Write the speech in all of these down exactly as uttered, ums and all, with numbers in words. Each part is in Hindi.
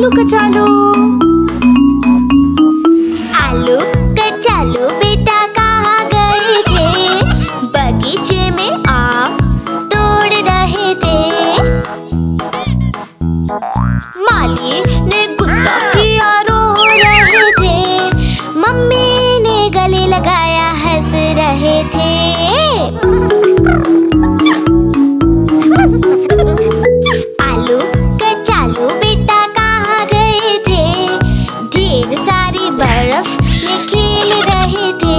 आलू कचालू। आलू कचालू बेटा कहाँ गए थे? बगीचे में आम तोड़ रहे थे। माली ने गुस्सा किया, रो रहे थे। मम्मी ने गले लगाया, हंस रहे थे। आलू कचालू बेटा कहाँ गए थे? ढेर सारी बर्फ में खेल रहे थे।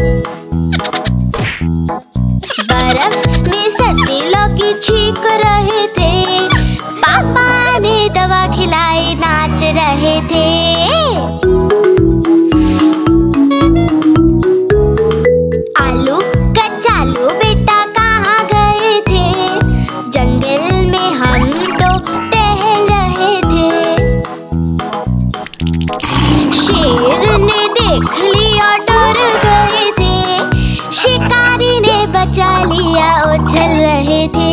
बर्फ में सर्दी लगी, छींक रहे थे। पापा ने दवा खिलाई, नाच रहे थे। आलू कचालू बेटा कहाँ गए थे? जंगल में हम तो टहल रहे थे। शेर ने देख लिया, डर गए थे। शिकारी ने बचा लिया, उछल रहे थे।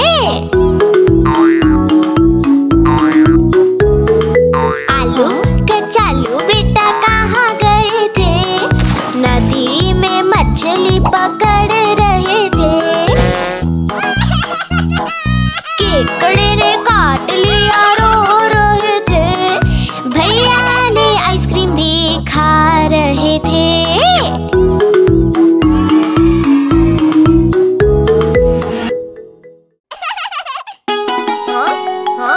आलू कचालू बेटा कहाँ गए थे? नदी में मछली पकड़ रहे थे। केकड़े ने काट लिया, रो रहे थे। भैया ने आइसक्रीम दी, खा रहे थे। हाँ? हाँ?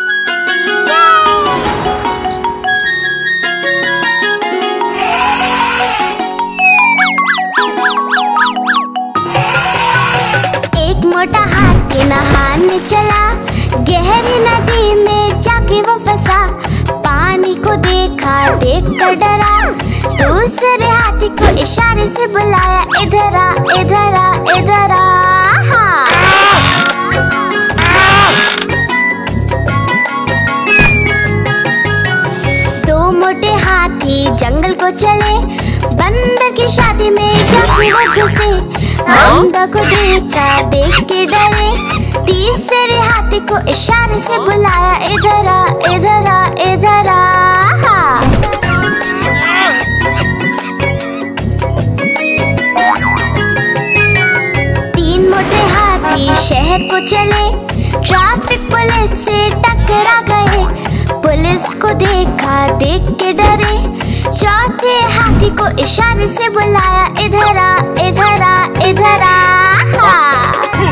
एक मोटा हाथी नहाने चला, गहरी नदी में जाके वो फंसा। पानी को देखा, देख कर डरा। दूसरे हाथी को इशारे से बुलाया, इधर आ, इधर आ, इधर आ। हाँ। दो मोटे हाथी जंगल को चले, बंदर की शादी में जाके वो घुसे। बंदर को देखा, देख के डरे। तीसरे हाथी को इशारे से बुलाया, इधर आ, इधर आ, इधर आ। हाँ। तीन मोटे हाथी शहर को चले, ट्रैफिक पुलिस से टकरा गए। पुलिस को देखा, देख के डरे। चौथे हाथी को इशारे से बुलाया, इधर आ, इधर आ, इधर आ। हाँ।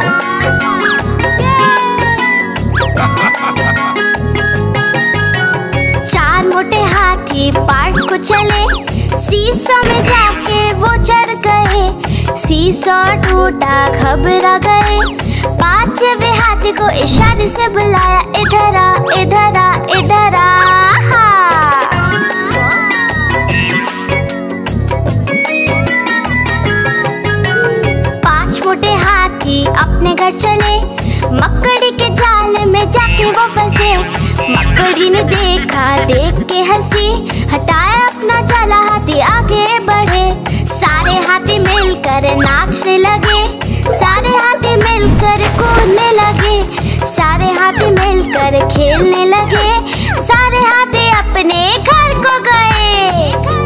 चार मोटे हाथी पार्क को चले, सीसो में जाके वो चढ़ गए। सीसो टूटा, घबरा गए। पांचवे हाथी को इशारे से बुलाया, इधर आ, इधर आ, इधर आ। हाँ। पांच मोटे हाथी अपने घर चले, मकड़ी के जाल में जाके वो फंसे। मकड़ी ने देखा, देख के हंसी। हटाया अपना जाला, हाथी आगे बढ़े। सारे हाथी मिलकर नाचने लगे। सारे हाथी मिलकर कूदने लगे। सारे हाथी मिलकर खेलने लगे। सारे हाथी अपने घर को गए।